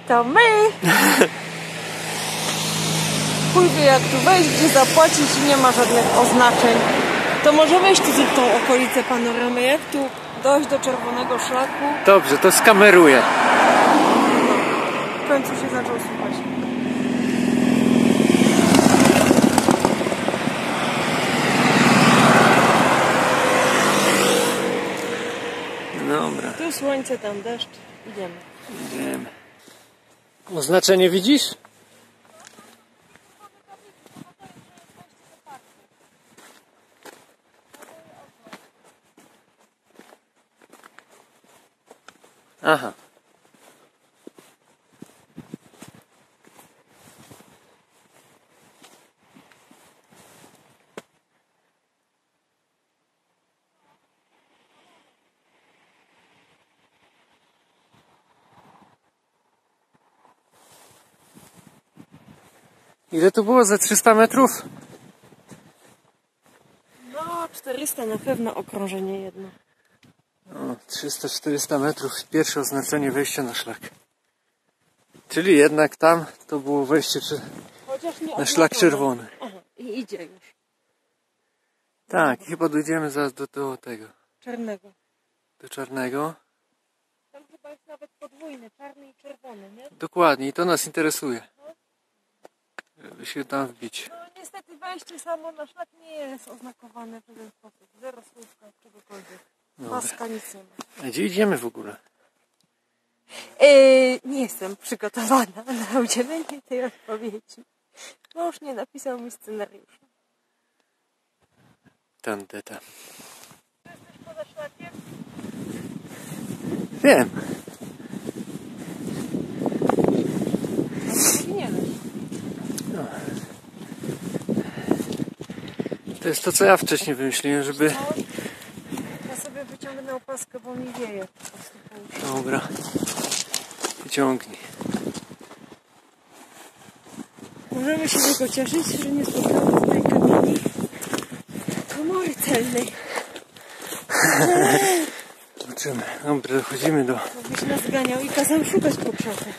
to my! Chuj wie jak tu wejść, gdzie zapłacić, nie ma żadnych oznaczeń. To może wejść tu w tą okolicę panoramy, jak tu dojść do czerwonego szlaku. Dobrze, to skameruję. W końcu się zaczął słuchać. Dobra. Tu słońce, tam deszcz. Idziemy. Idziemy. Oznaczenie widzisz? Aha. Ile to było? Ze 300 metrów? No, 400 na pewno okrążenie jedno. O, 300-400 metrów. Pierwsze oznaczenie wejścia na szlak. Czyli jednak tam to było wejście na szlak czerwony. Aha, i idzie już. Tak, chyba dojdziemy zaraz do tego. Czarnego. Do czarnego. Tam chyba jest nawet podwójny, czarny i czerwony, nie? Dokładnie, i to nas interesuje. Żeby się tam wbić. No niestety wejście samo na szlak nie jest oznakowane w żaden sposób. Zero słówka, czegokolwiek. Paska, nic nie ma. A gdzie idziemy w ogóle? Nie jestem przygotowana na udzielenie tej odpowiedzi. Mąż nie napisał mi scenariusza. Tandeta. Jesteś poza szlakiem? Wiem. Powinieneś. To jest to, co ja wcześniej wymyśliłem, żeby... Ja sobie wyciągnę opaskę, bo mi wieje. Dobra. Wyciągnij. Możemy się tylko cieszyć, że nie spotkamy tutaj kamieni komory celnej. Zobaczymy. Dobra, dochodzimy do... Byś nas ganiał i kazał szukać po krzakach.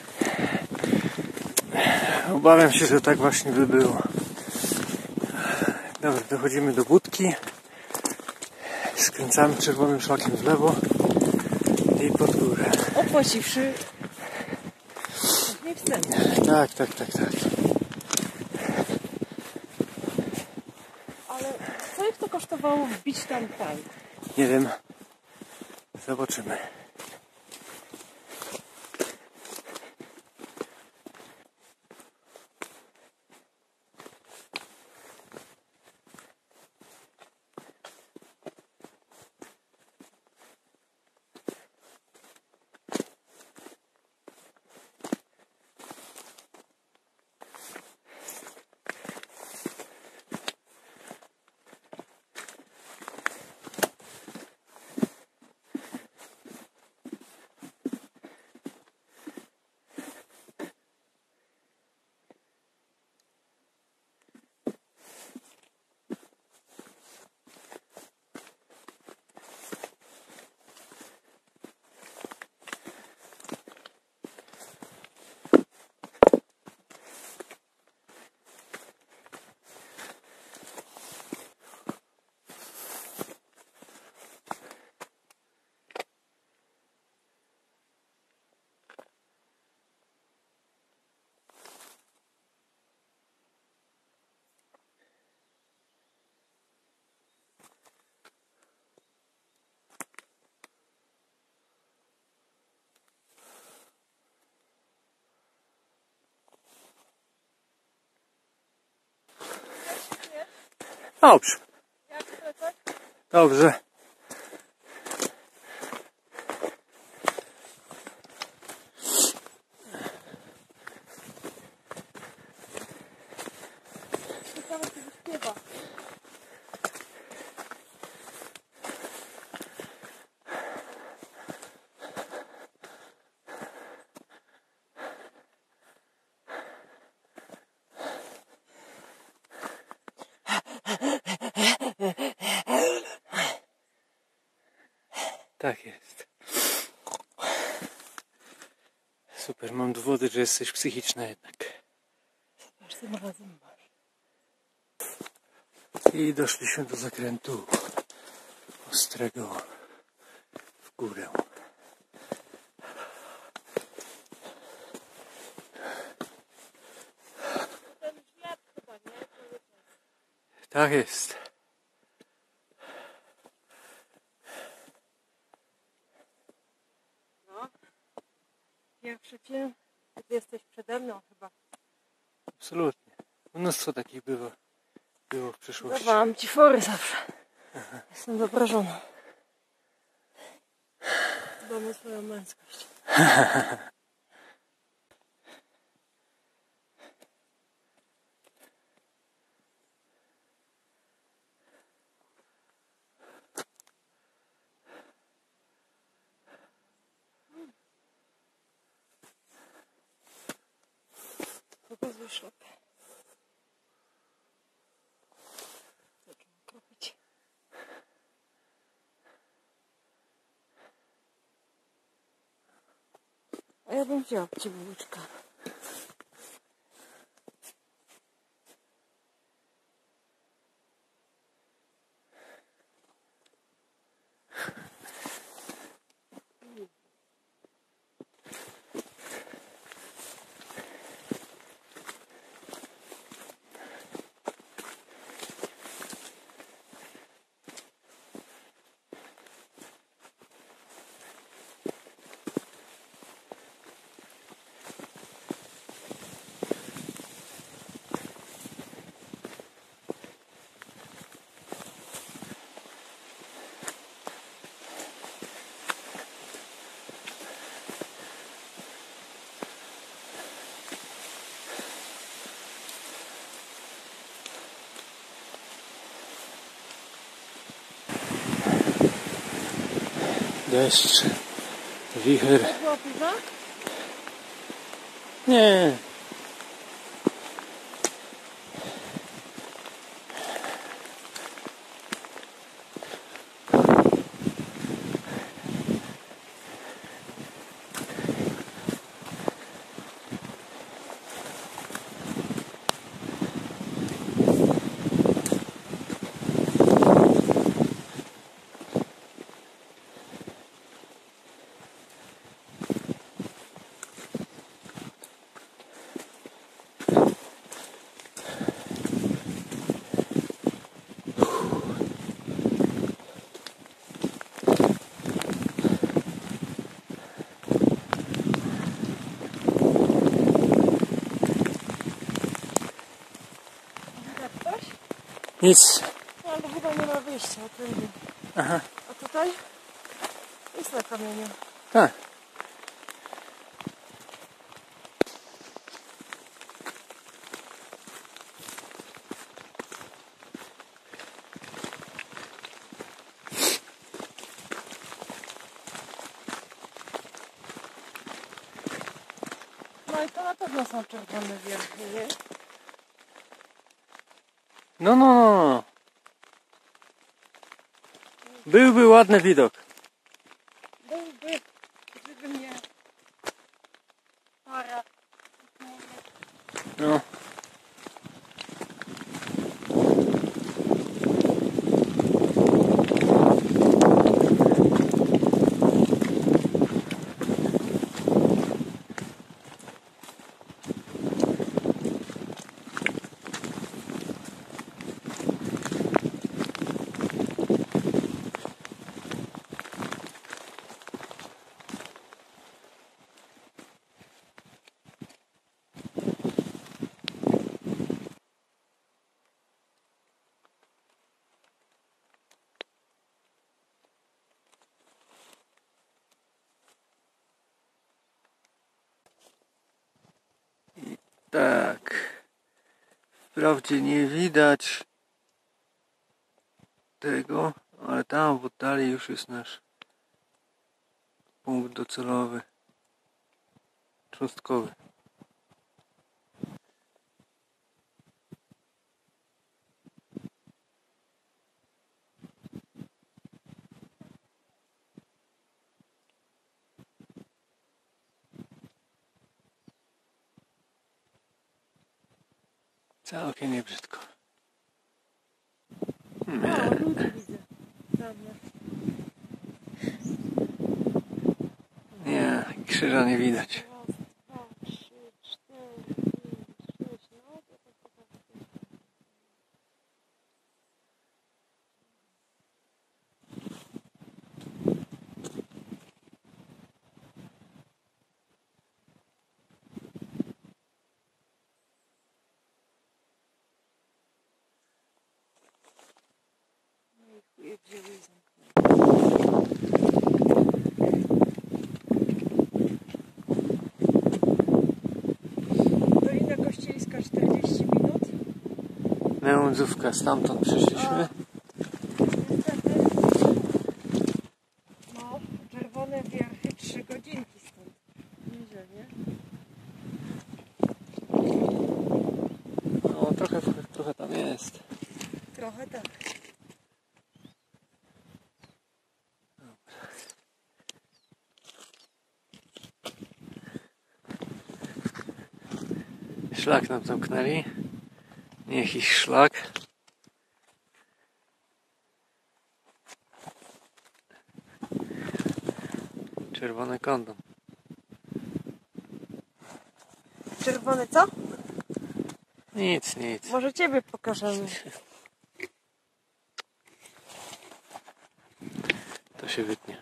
Obawiam się, że tak właśnie by było. Dobra, dochodzimy do budki. Skręcamy czerwonym szlakiem w lewo i pod górę. Opłaciwszy nie wstęp. Tak. Ale co ich to kosztowało wbić tam tank? Nie wiem. Zobaczymy. Dobrze. Dobrze. Super, mam dowody, że jesteś psychiczna jednak. Zobacz, tym razem masz. I doszliśmy do zakrętu ostrego w górę. Ten świat chyba, nie? Tak jest. No. Pierwszy film, gdy jesteś przede mną chyba. Absolutnie. Mnóstwo takich było w przeszłości. Dawałam ci fory zawsze. Jestem wyobrażona. Dbamy o swoją męskość. Pokazuj szlapę. Zaczynam kropić. A ja bym wzięła od ciebie łyczka. Deszcz, wicher. To była piwa? Nie. Widać coś? Nic. No, ale chyba nie ma wyjścia. Tędy. Aha. A tutaj? Jest na kamieniu. Tak. No i to na pewno są czerwone wierchy, nie? No. Byłby ładny widok. Byłby, gdyby nie para. No. Tak. Wprawdzie nie widać tego, ale tam w oddali już jest nasz punkt docelowy. Cząstkowy. Całkiem nie brzydko. O, ludzi widzę. Tam, Nie, krzyża nie widać. raz, dwa, trzy, cztery, pięć, sześć. No, to tak pokażę. No i chuje wzięły i zamknęły. Dolina Kościeliska 40 minut. Nełędzówka, stamtąd przyszliśmy. Niestety. No, Czerwone Wierchy 3 godzinki stąd. Nieźle, nie? No, trochę tam jest. Trochę tak. Szlak nam zamknęli. Niech ich szlak. Czerwony kondom. Czerwony co? Nic. Może ciebie pokażemy. To się wytnie.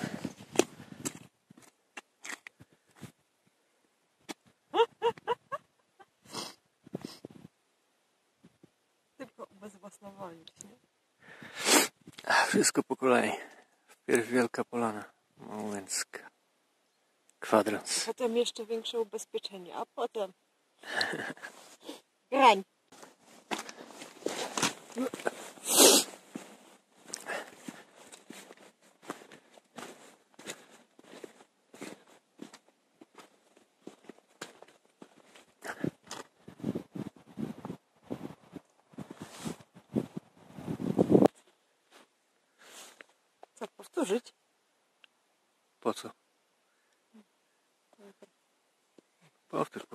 Tylko ubezwłasnowolnić, nie? Wszystko po kolei. Wpierw Wielka Polana. Małęcka. Kwadrans. Potem jeszcze większe ubezpieczenie, a potem grań. Co, powtórzyć? Po co? Powtórz.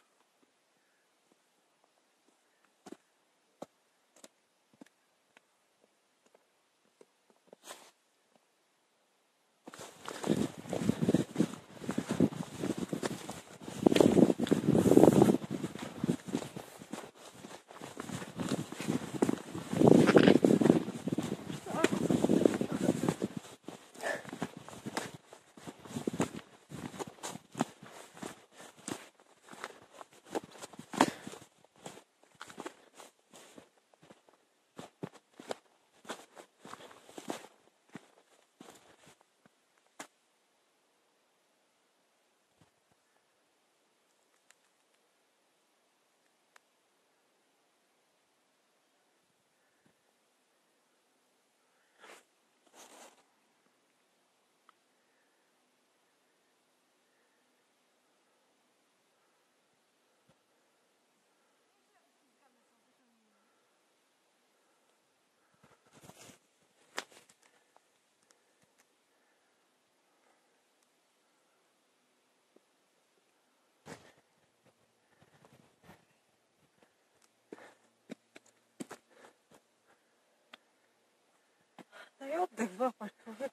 Daj oddech złapać, człowieku.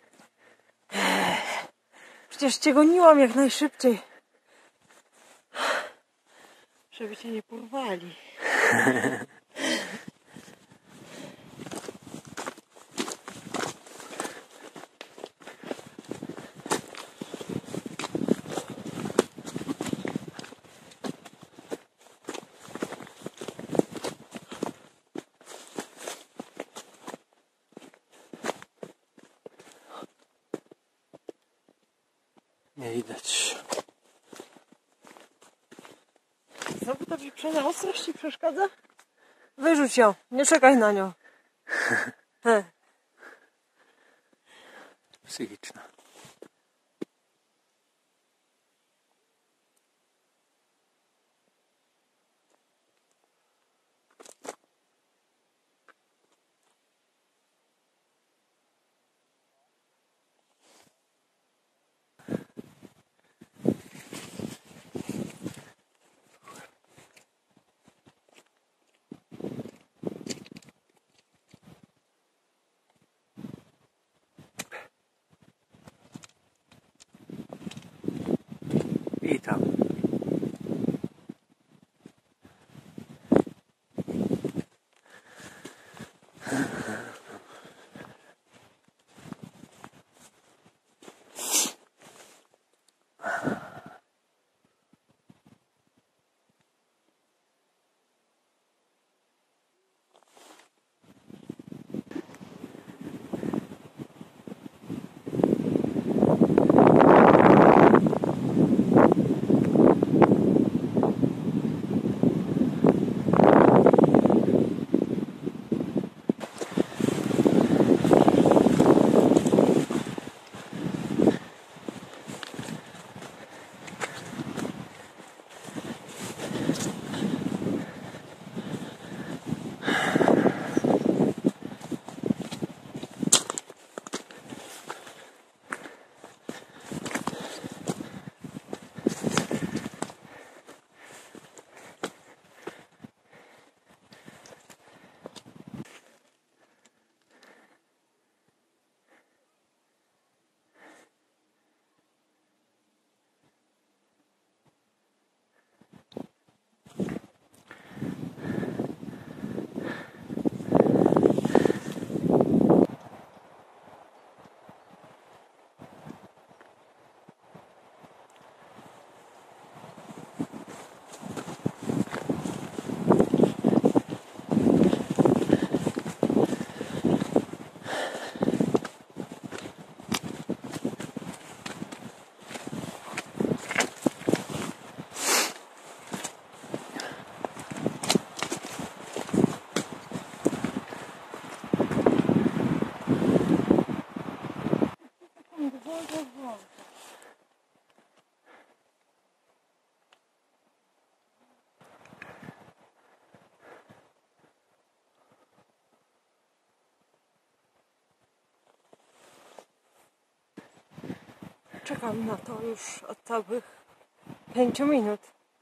Przecież cię goniłam jak najszybciej. Żeby cię nie porwali. Nie widać. Znowu ta wieprzona ostrość ci przeszkadza? Wyrzuć ją, nie czekaj na nią. Psychiczna. I tam. Czekam na to już od całych 5 minut.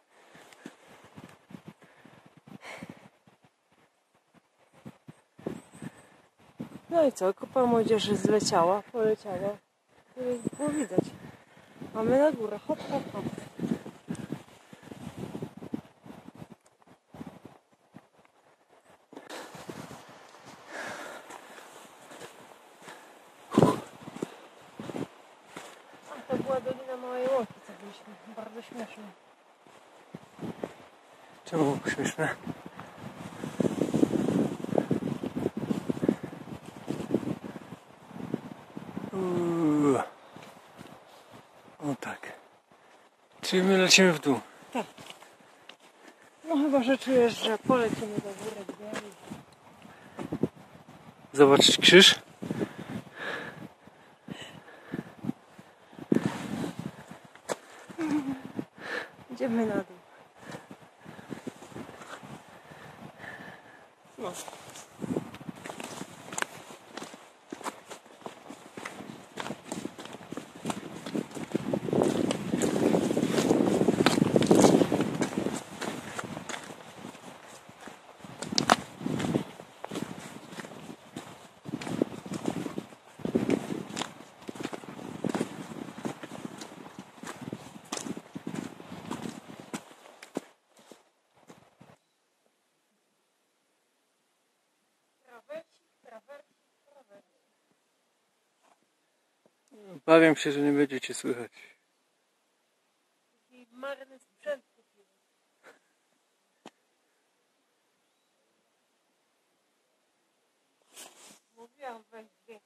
No i co? Kupa młodzieży zleciała, poleciała. Było widać. Mamy na górę. Hop, hop, hop. To była Dolina Małej Łąki, co byliśmy. Bardzo śmieszne. Czemu śmieszne? O tak. Czyli my lecimy w dół. Tak. No chyba, że czujesz, że polecimy do góry. Zobacz krzyż. Idziemy na dół. No. Obawiam się, że nie będziecie słychać. Taki marny sprzęt kupiłem. Mówiłam, weź dźwięk.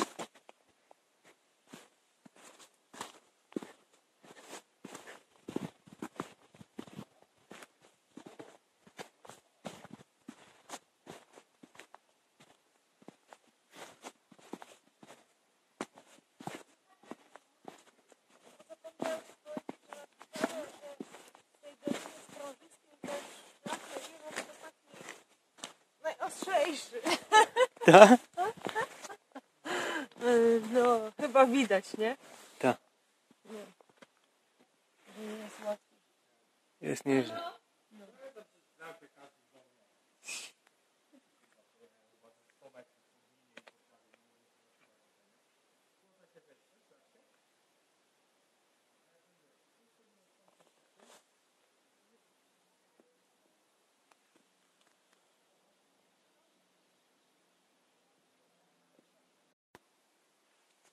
Najostrzejszy. Tak? No, chyba widać, nie? Tak. Nie. Jest łatwiej. Jest nieźle. No.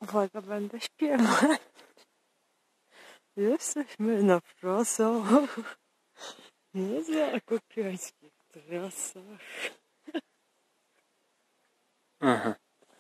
Uwaga, będę śpiewać. Jesteśmy na wczasach. Na zakopiańskich trasach. Aha.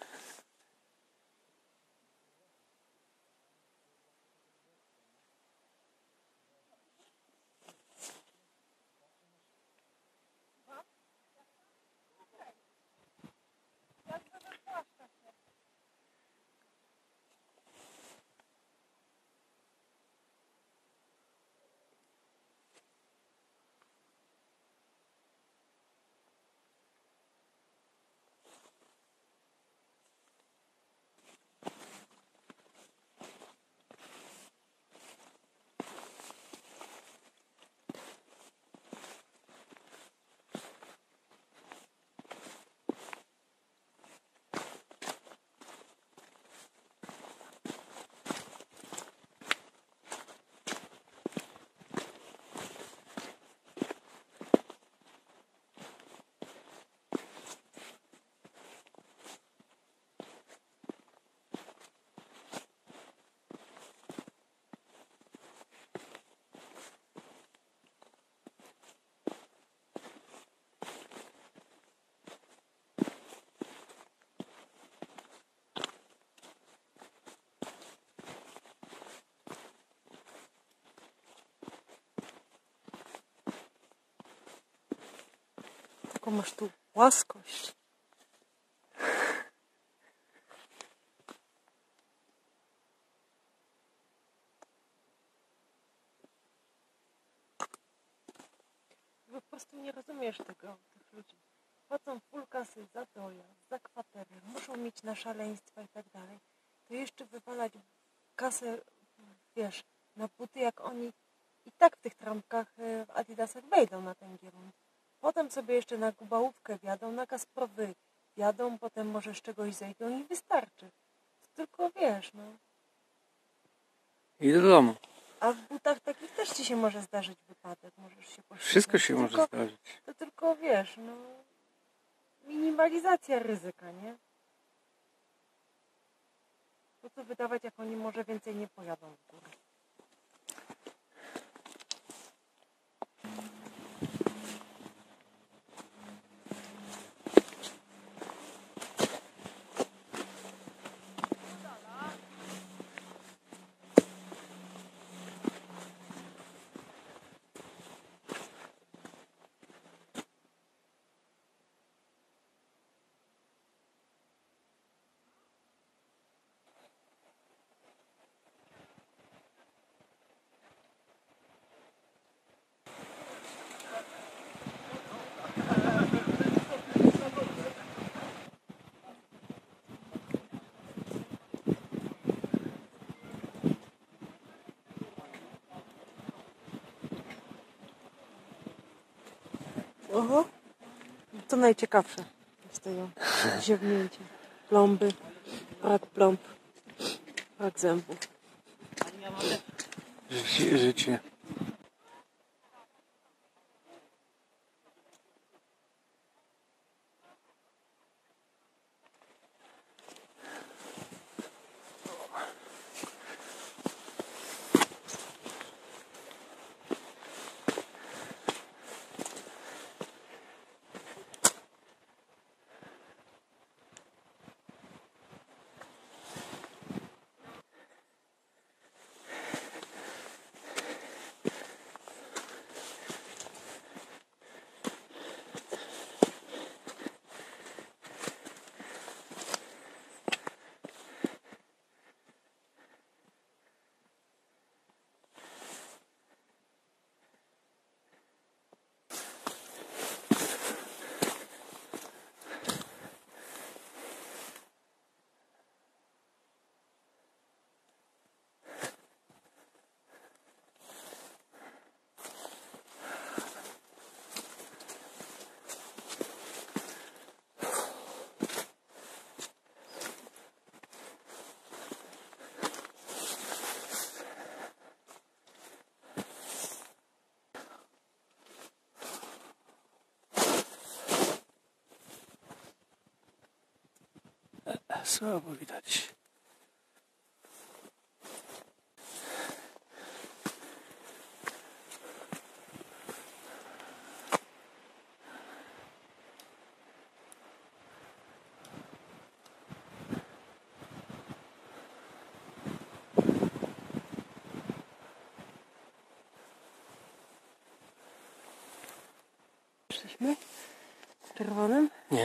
Taką masz tu płaskość. Po prostu nie rozumiesz tego, tych ludzi. Płacą full kasy za dojazd, za kwaterę, muszą mieć na szaleństwa i tak dalej. To jeszcze wywalać kasę, wiesz, na buty, jak oni i tak w tych trampkach w Adidasach wejdą na ten kierunek. Potem sobie jeszcze na Gubałówkę wjadą, na Kasprowy wjadą, potem może z czegoś zejdą i wystarczy. Tylko wiesz, no. I do domu. A w butach takich też ci się może zdarzyć wypadek, możesz się poślizgnąć. Wszystko się może zdarzyć. To tylko wiesz, no, minimalizacja ryzyka, nie? Po co wydawać, jak oni może więcej nie pojadą w górę. Oho, to najciekawsze z tego ziewnięcia. Plomby, brak plomb, brak zębów. Życie. Słabo widać. Szliśmy czerwonym? Nie.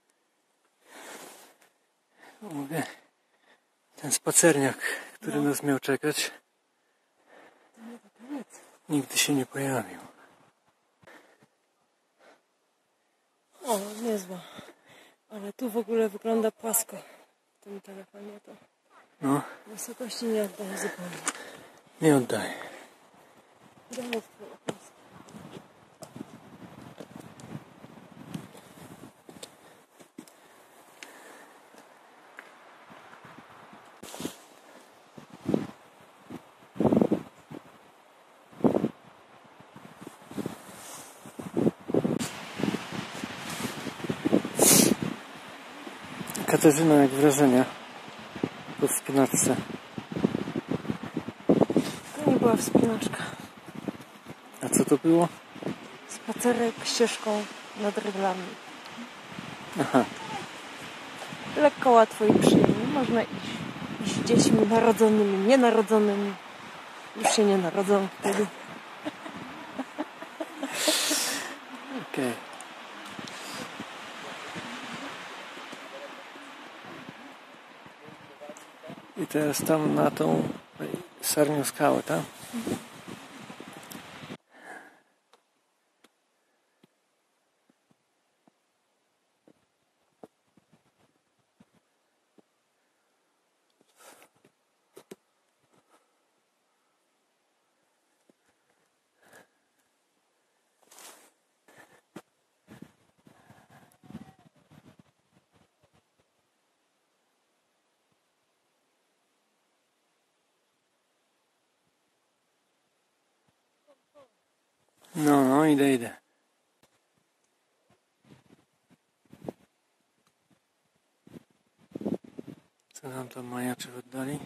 Mówię, ten spacerniak, który nas miał czekać, nigdy się nie pojawił. O, niezła. Ale tu w ogóle wygląda płasko w tym telefonie. To No, wysokości nie oddaje zupełnie. nie oddaję. Domostwo opolskie. Katarzyna, jak wrażenia po wspinaczce? To nie była wspinaczka. A co to było? Spacerek ścieżką nad ryglami. Aha, Lekko, łatwo i przyjemnie. Można iść z dziećmi narodzonymi, nienarodzonymi. Już się nie narodzą wtedy. okej. I teraz tam na tą sarnią skałę, tak? No, idę. Co nam tam majaczy w oddali?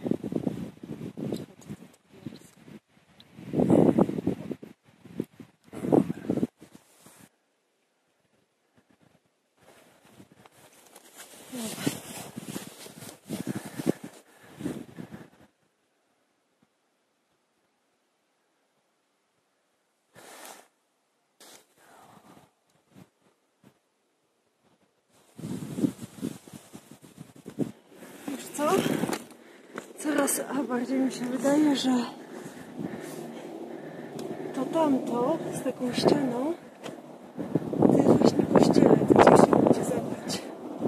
Wiesz co? Coraz bardziej mi się wydaje, że to tamto z taką ścianą to jest właśnie kościele, to gdzieś się będzie zabrać.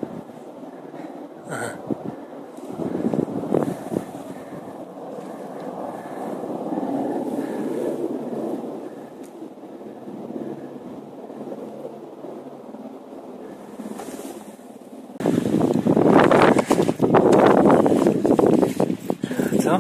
Co?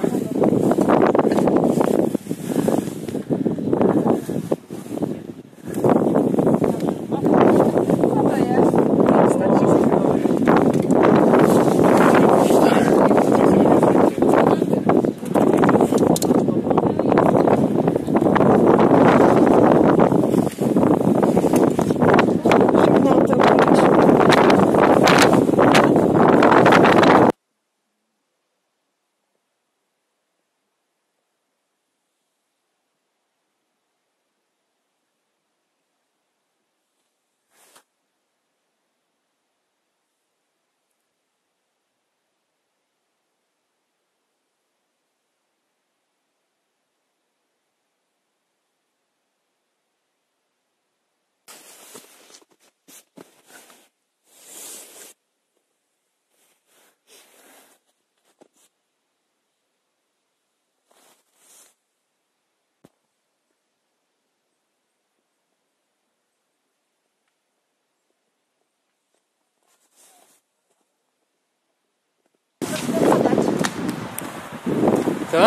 Co?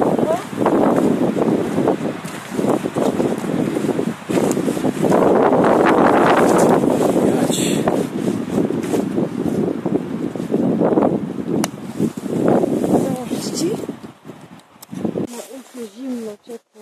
Założyć ci? Na uszy zimno, ciepło.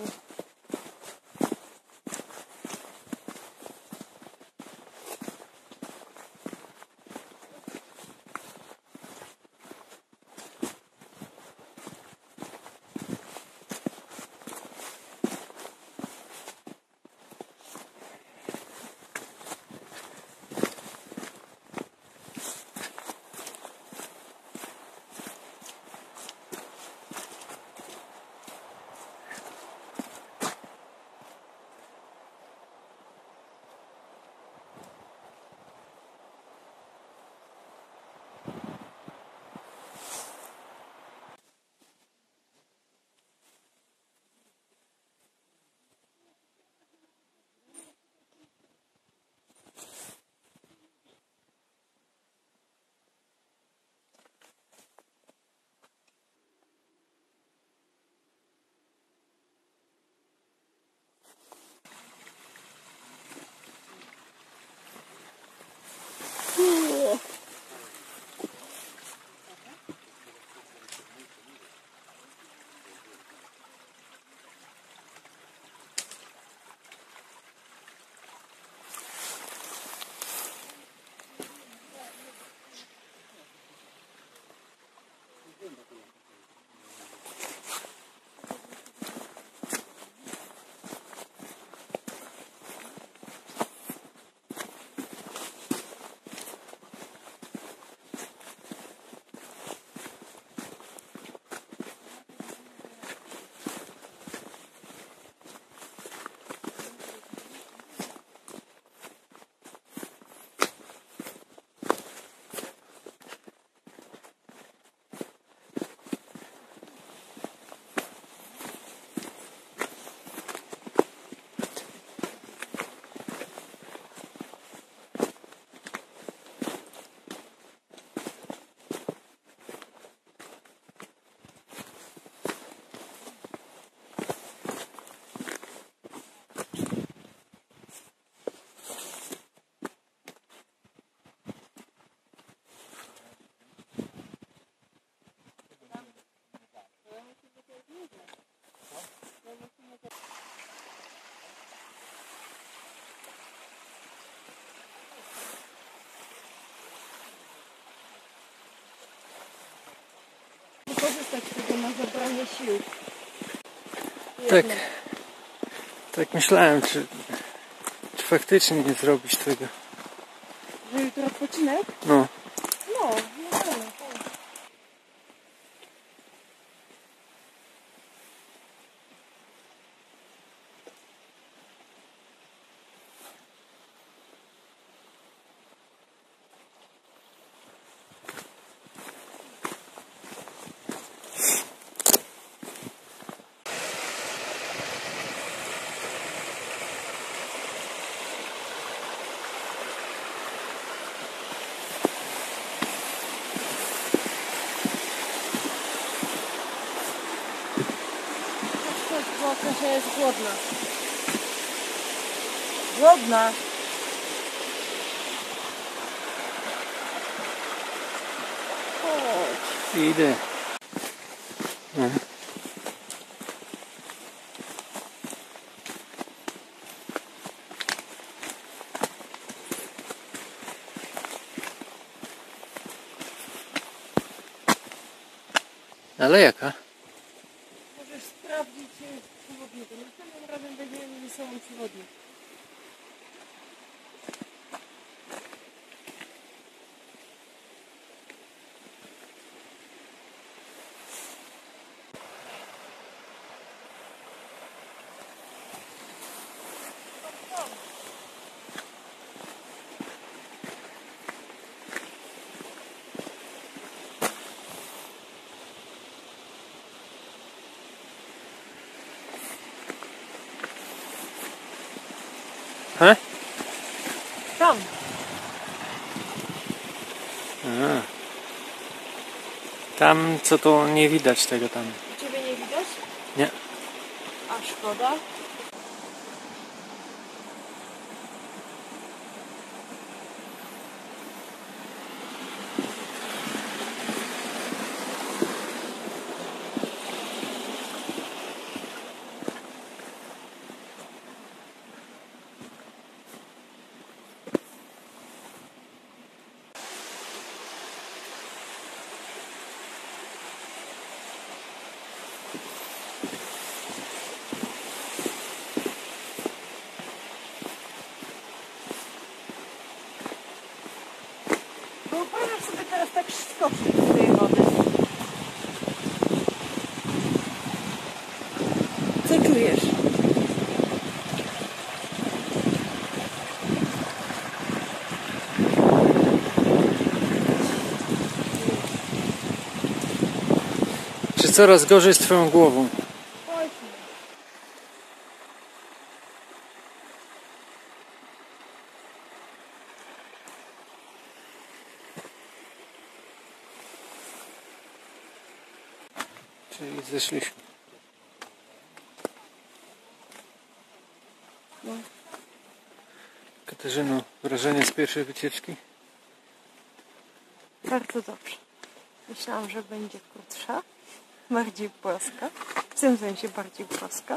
wykorzystać tego na zabranie sił. Tak. Tak myślałem, czy faktycznie nie zrobić tego. Że jutro odpoczynek? No. No, tak. Bo Kasia jest głodna. Głodna? Chodź. Idę. No. Ale jaka? Możesz sprawdzić przewodnika. Następnym razem weźmiemy ze sobą przewodnik. He? Tam. A. Tam, co to nie widać tego tam. Ciebie nie widać? Nie. A szkoda. Wyobraź sobie teraz tak skoczyć do tej wody. Co czujesz? Czy coraz gorzej z twoją głową? Chodź. Czyli zeszliśmy. No. Katarzyno, wrażenie z pierwszej wycieczki? Bardzo dobrze. Myślałam, że będzie krótsza, bardziej płaska. W tym sensie bardziej płaska.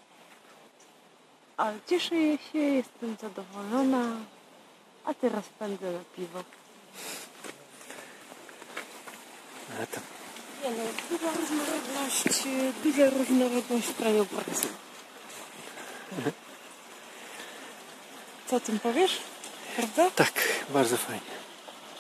Ale cieszę się, jestem zadowolona. A teraz pędzę na piwo. Ale to... Nie no, duża różnorodność krajobrazu. Co o tym powiesz? Prawda? Tak, bardzo fajnie.